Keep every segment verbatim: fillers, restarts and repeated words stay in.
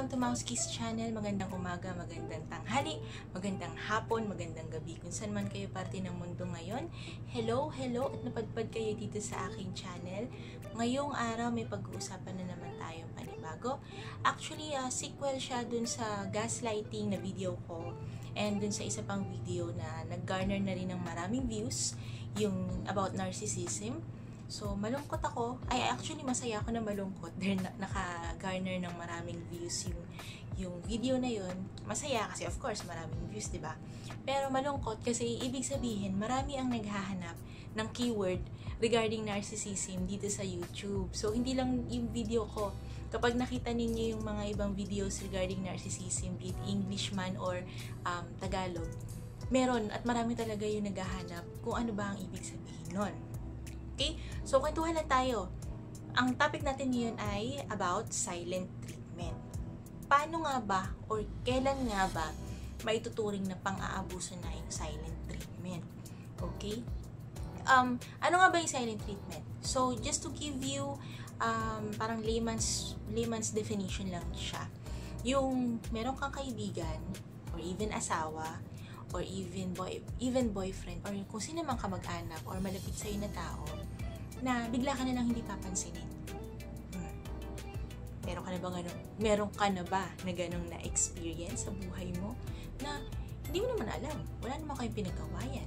welcome to Mousekeys channel. Magandang umaga, magandang tanghali, magandang hapon, magandang gabi. Kung saan man kayo parte ng mundo ngayon. Hello, hello, at napadpad kayo dito sa aking channel. Ngayong araw may pag-uusapan na naman tayong panibago. Actually, uh, sequel siya dun sa gaslighting na video ko. And dun sa isa pang video na nag-garner na rin ng maraming views, yung about narcissism. So, malungkot ako. Ay, actually, masaya ako na malungkot dahil na, naka-garner ng maraming views yung, yung video na yun. Masaya kasi, of course, maraming views, diba? Pero malungkot kasi ibig sabihin, marami ang naghahanap ng keyword regarding narcissism dito sa YouTube. So, hindi lang yung video ko. Kapag nakita ninyo yung mga ibang videos regarding narcissism, be it English man or um, Tagalog, meron at marami talaga yung naghahanap kung ano ba ang ibig sabihin nun. Okay? So, kwentuhan na tayo. Ang topic natin ngayon ay about silent treatment. Paano nga ba or kailan nga ba maituturing na pang-aabuso na yung silent treatment? Okay? Um, ano nga ba yung silent treatment? So, just to give you um, parang layman's, layman's definition lang siya. Yung meron kang kaibigan or even asawa or even boy, even boyfriend, or kung sino mang kamag-anak or malapit sa'yo na tao, na bigla ka na lang hindi papansinin. Hmm. Meron ka na ba ganun? Meron ka na ba na ganung na-experience sa buhay mo na hindi mo naman alam, wala naman kayong pinagawayan,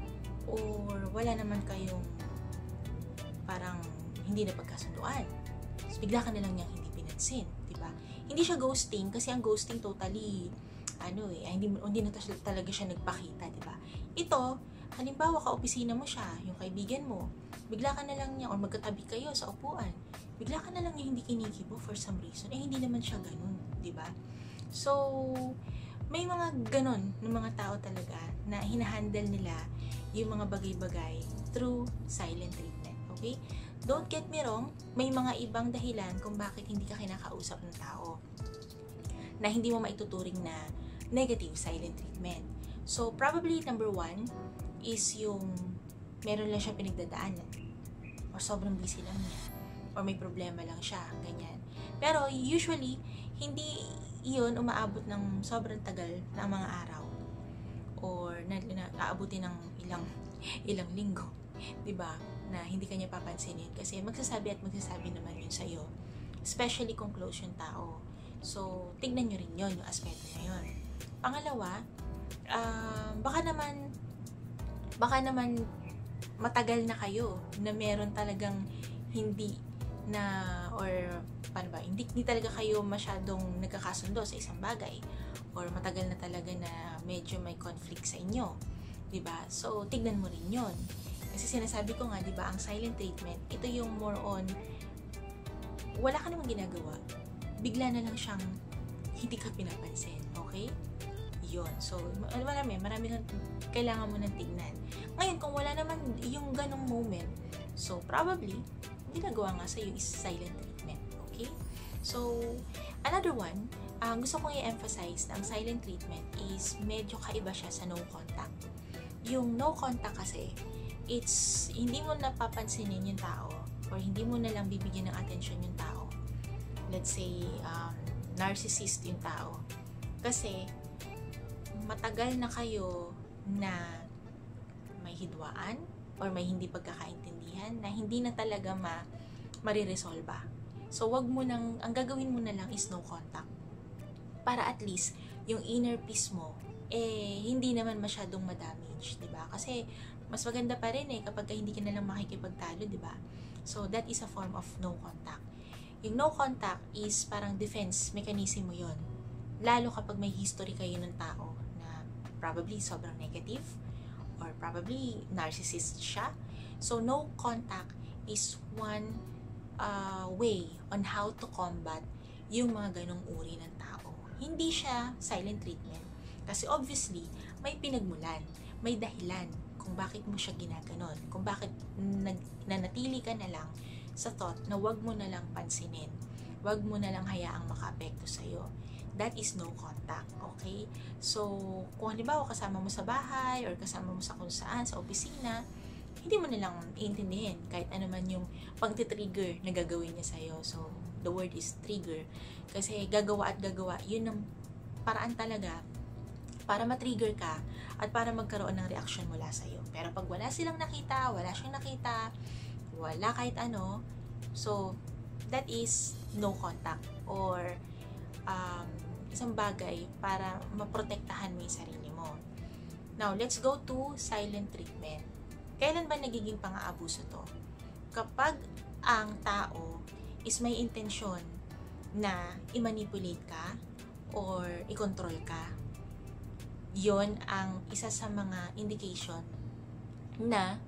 or wala naman kayong parang hindi na pagkasunduan. So, bigla ka na lang niyang hindi pinansin, di ba? Hindi siya ghosting, kasi ang ghosting totally ano eh, hindi, hindi na talaga siya nagpakita, di ba? Ito, halimbawa ka-opisina mo siya, yung kaibigan mo, bigla ka na lang niya, or magkatabi kayo sa upuan, bigla ka na lang niya hindi kinikibo for some reason, eh hindi naman siya ganun, di ba? So, may mga ganun ng mga tao talaga na hinahandle nila yung mga bagay-bagay through silent treatment, okay? Don't get me wrong, may mga ibang dahilan kung bakit hindi ka kinakausap ng tao na hindi mo maituturing na negative silent treatment. So, probably number one is yung meron lang siya pinagdadaanan or sobrang busy lang niya or may problema lang siya, ganyan. Pero usually, hindi iyon umaabot ng sobrang tagal na mga araw or na, na aabutin ng ilang ilang linggo, 'di ba? Na hindi kanya papansinin kasi magsasabi at magsasabi naman yun sa'yo, especially kung close yung tao. So, tignan nyo rin yun, yung aspeto na yun. Pangalawa, uh, baka naman baka naman matagal na kayo na meron talagang hindi na or paano ba, hindi, hindi talaga kayo masyadong nagkakasundo sa isang bagay or matagal na talaga na medyo may conflict sa inyo, diba? So, tignan mo rin yun. Kasi sinasabi ko nga, diba, ang silent treatment, ito yung more on wala ka namang ginagawa, bigla na lang siyang hindi ka pinapansin, okay? Yun. So, marami, marami kang kailangan mo nang tignan. Ngayon, kung wala naman yung ganong moment, so, probably, ginagawa nga sa'yo is silent treatment, okay? So, another one, ang uh, gusto kong i-emphasize na ang silent treatment is medyo kaiba siya sa no contact. Yung no contact kasi, it's, hindi mo napapansinin yung tao or hindi mo na lang bibigyan ng attention yung tao. Let's say, um, narcissist yung tao. Kasi, matagal na kayo na may hidwaan or may hindi pagkakaintindihan na hindi na talaga ma mariresolba. So, wag mo nang, ang gagawin mo na lang is no contact. Para at least, yung inner peace mo, eh, hindi naman masyadong ma-damage, diba? Kasi, mas maganda pa rin eh, kapag hindi ka na lang makikipagtalo, diba? So, that is a form of no contact. Yung no contact is parang defense mechanism mo yon. Lalo kapag may history kayo ng tao na probably sobrang negative or probably narcissist siya. So, no contact is one uh, way on how to combat yung mga ganong uri ng tao. Hindi siya silent treatment. Kasi obviously, may pinagmulan, may dahilan kung bakit mo siya ginaganon, kung bakit nanatili ka na lang sa thought na wag mo na lang pansinin, wag mo na lang hayaang makaapekto sa'yo. That is no contact, okay? So, kung halimbawa kasama mo sa bahay or kasama mo sa kung saan, sa opisina, hindi mo na lang iintindihin kahit ano man yung pang-trigger na gagawin niya sa'yo. So, the word is trigger. Kasi gagawa at gagawa, yun ang paraan talaga para ma-trigger ka at para magkaroon ng reaction mula sa'yo. Pero pag wala silang nakita, wala siyang nakita, wala kahit ano, so, that is no contact or um, isang bagay para maprotektahan mo yung sarili mo. Now, let's go to silent treatment. Kailan ba nagiging pang-aabuso to? Kapag ang tao is may intensyon na i-manipulate ka or i-control ka, yon ang isa sa mga indication na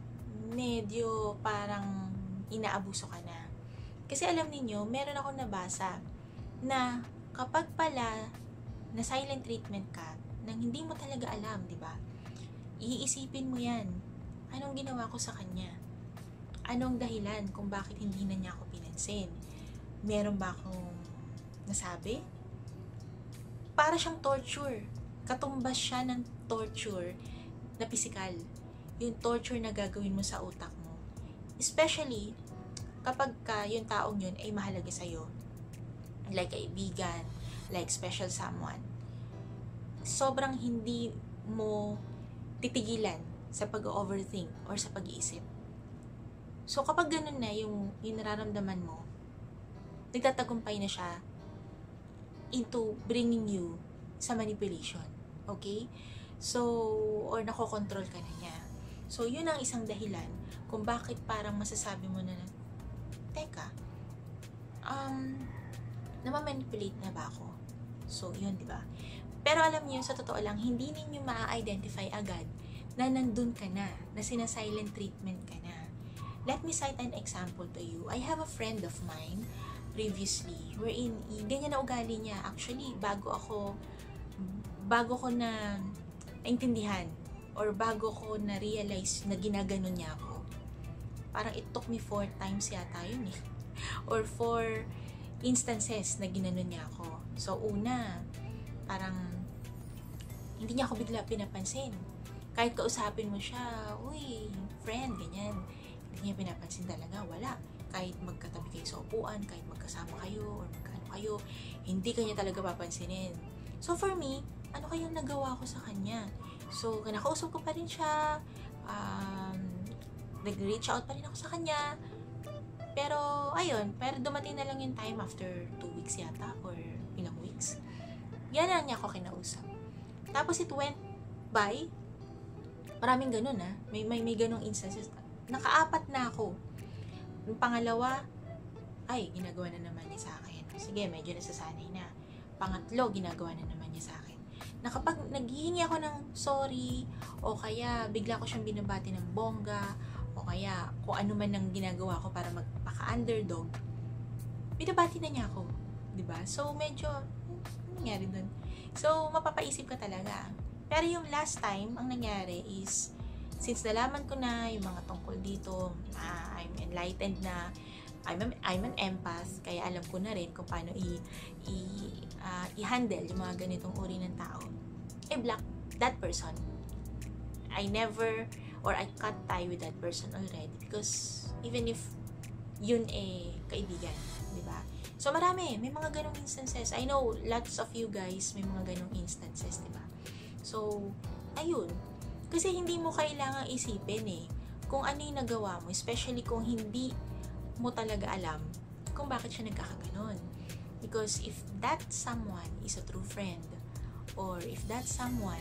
medyo parang inaabuso ka na. Kasi alam niyo, meron akong nabasa na kapag pala na silent treatment ka, nang hindi mo talaga alam, di ba? Iisipin mo yan. Anong ginawa ko sa kanya? Anong dahilan kung bakit hindi na niya ako pinansin? Meron ba akong nasabi? Para siyang torture. Katumbas siya ng torture na physical. Yung torture na gagawin mo sa utak mo. Especially, kapag ka yung taong yun ay mahalaga sa'yo. Like kaibigan, like special someone. Sobrang hindi mo titigilan sa pag-overthink or sa pag-iisip. So, kapag ganun na yung, yung nararamdaman mo, nagtatagumpay na siya into bringing you sa manipulation. Okay? So, or nakokontrol ka na niya. So, yun ang isang dahilan kung bakit parang masasabi mo na, teka, um, namamanipulate na ba ako? So, yun, di ba? Pero alam niyo, sa totoo lang, hindi ninyo ma-identify agad na nandun ka na, na sina-silent treatment ka na. Let me cite an example to you. I have a friend of mine previously, wherein, ganyan na ugali niya. Actually, bago ako, bago ko na naintindihan, or bago ko na-realize na ginaganon niya ako, parang it took me four times yata yun eh. Or four instances na ginanon niya ako. So, una, parang hindi niya ako bigla pinapansin. Kahit kausapin mo siya, uy, friend, ganyan. Hindi niya pinapansin talaga, wala. Kahit magkatabi kayo sa upuan, kahit magkasama kayo, or magkano kayo, hindi kanya talaga papansinin. So, for me, ano kayang nagawa ko sa kanya? So, nakausap ko pa rin siya, um, nag-reach out pa rin ako sa kanya, pero, ayun, pero dumating na lang yung time after two weeks yata, or ilang weeks. Yan lang niya ako kinausap. Tapos, it went by, maraming ganun ah, may, may, may ganung instances. Nakaapat na ako. Yung pangalawa, ay, ginagawa na naman niya sa akin. Sige, medyo nasasanay na. Pangatlo, ginagawa na naman niya sa akin. Na kapag naghihingi ako ng sorry, o kaya bigla ko siyang binabati ng bongga, o kaya kung ano man ang ginagawa ko para magpaka-underdog, binabati na niya ako. Diba? So, medyo, ano nangyari dun? So, mapapaisip ka talaga. Pero yung last time, ang nangyari is, since nalaman ko na yung mga tungkol dito, uh, I'm enlightened na, I'm, a, I'm an empath, kaya alam ko na rin kung paano i, i, uh, i-handle yung mga ganitong uri ng tao. I-block that person. I never, or I cut tie with that person already because even if yun eh kaibigan, di ba? So marami, may mga ganong instances. I know lots of you guys may mga ganong instances, di ba? So, ayun. Kasi hindi mo kailangang isipin eh kung ano yung nagawa mo, especially kung hindi mo talaga alam kung bakit siya nagkakaganon. Because if that someone is a true friend, or if that someone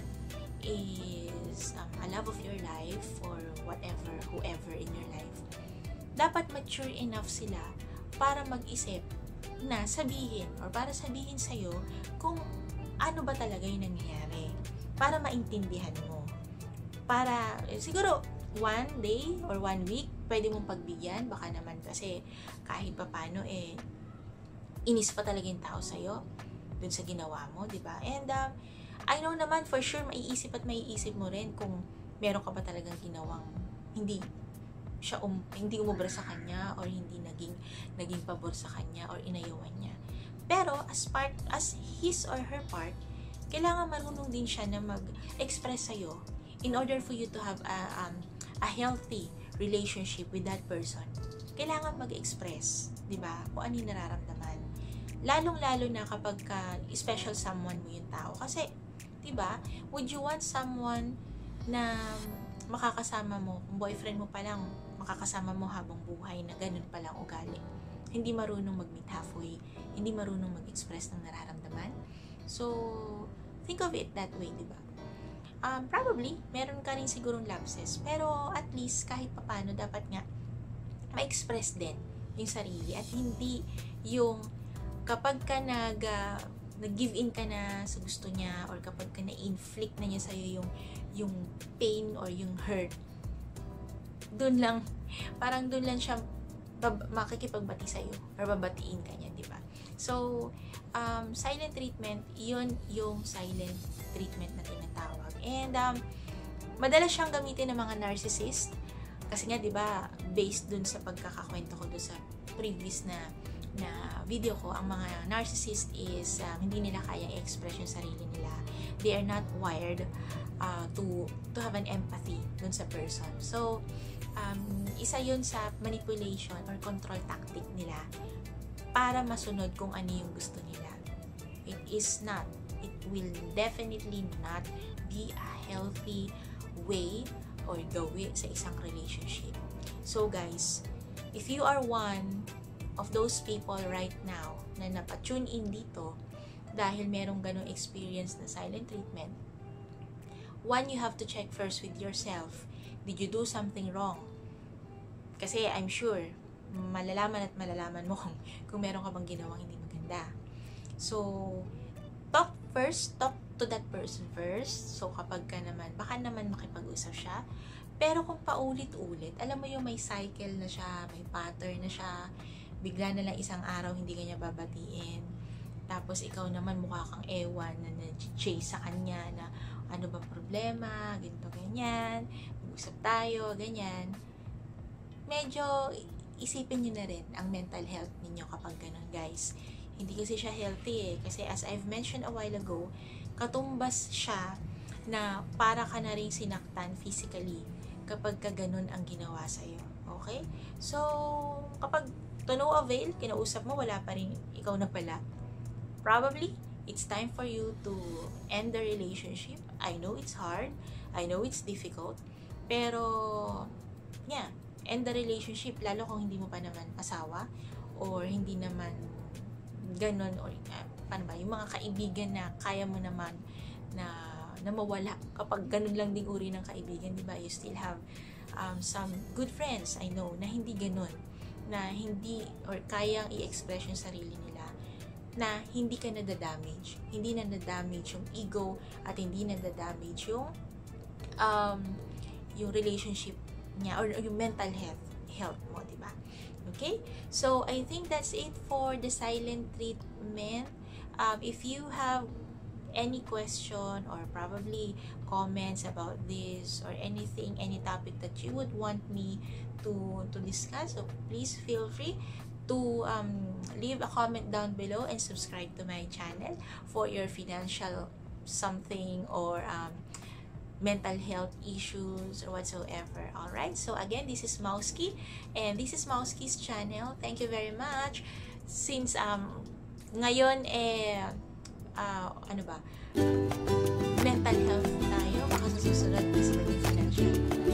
is um, a love of your life, or whatever, whoever in your life, dapat mature enough sila para mag-isip na sabihin, or para sabihin sa'yo kung ano ba talaga yung nangyayari, para maintindihan mo. Para, eh, siguro, one day or one week, pwede mong pagbigyan, baka naman kasi kahit papano, eh, inis pa talaga yung tao sa'yo, dun sa ginawa mo, di ba? And, um, I know naman, for sure, maiisip at maiisip mo rin kung meron ka ba talagang ginawang hindi siya um, hindi umubra sa kanya, or hindi naging naging pabor sa kanya, or inayawan niya. Pero, as part, as his or her part, kailangan marunong din siya na mag-express sa'yo in order for you to have a, um, a healthy relationship with that person, kailangan mag-express, di ba? Kung ano yung nararamdaman. Lalong-lalo na kapag ka special someone mo yung tao. Kasi, di ba, would you want someone na makakasama mo, kung boyfriend mo pa lang, makakasama mo habang buhay na ganun pa lang ugali? Hindi marunong mag-meet halfway, hindi marunong mag-express ng nararamdaman. So, think of it that way, di ba? Um, probably, meron ka rin sigurong lapses, pero at least kahit papano dapat nga ma-express din yung sarili at hindi yung kapag ka nag uh, nag-give in ka na sa gusto niya or kapag ka na-inflict na niya sa'yo yung yung pain or yung hurt, dun lang, parang dun lang siya bab- makikipagbati sa'yo or babatiin ka niya, di ba? So, um, silent treatment, yun yung silent treatment na tinatawag. And, um, madalas siyang gamitin ng mga narcissist. Kasi nga, di ba, based dun sa pagkakakwento ko dun sa previous na na video ko, ang mga narcissist is um, hindi nila kayang i-express yung sarili nila. They are not wired uh, to to have an empathy dun sa person. So, um, isa yun sa manipulation or control tactic nila para masunod kung ano yung gusto nila. It is not, it will definitely not be a healthy way or gawi sa isang relationship. So guys, if you are one of those people right now na napatune in dito dahil merong ganong experience na silent treatment, one, you have to check first with yourself. Did you do something wrong? Kasi I'm sure, malalaman at malalaman mo kung, kung meron ka bang ginawang hindi maganda. So, talk first, talk to that person first. So, kapag ka naman, baka naman makipag-usap siya. Pero kung paulit-ulit, alam mo yung may cycle na siya, may pattern na siya, bigla na lang isang araw hindi ka niya babatiin. Tapos ikaw naman mukha kang ewan na na-chase sa kanya na ano ba problema, ganito, ganyan, mag-usap tayo, ganyan. Medyo isipin nyo na rin ang mental health ninyo kapag ganun, guys. Hindi kasi siya healthy eh. Kasi as I've mentioned a while ago, katumbas siya na para ka na rin sinaktan physically kapag ka ganun ang ginawa sa'yo. Okay? So, kapag to no avail, kinausap mo, wala pa rin, ikaw na pala. Probably, it's time for you to end the relationship. I know it's hard. I know it's difficult. Pero, yeah, end the relationship, lalo kung hindi mo pa naman asawa or hindi naman ganun or uh, paano ba, yung mga kaibigan na kaya mo naman na, na mawala kapag ganun lang ding uri ng kaibigan, di ba? You still have um, some good friends, I know, na hindi ganun, na hindi or kayang i-express yung sarili nila, na hindi ka nadadamage, hindi na nadamage yung ego at hindi na nadamage yung um, yung relationship niya or, or yung mental health health mo, di ba? Okay? So, I think that's it for the silent treatment. Um, if you have any question or probably comments about this or anything, any topic that you would want me to to discuss, so please feel free to um, leave a comment down below and subscribe to my channel for your financial something or um, mental health issues or whatsoever. Alright, so again, this is Mauski and this is Mauski's channel. Thank you very much. Since um, ngayon eh uh, ano ba, mental health tayo, baka sa susunod is maging financial.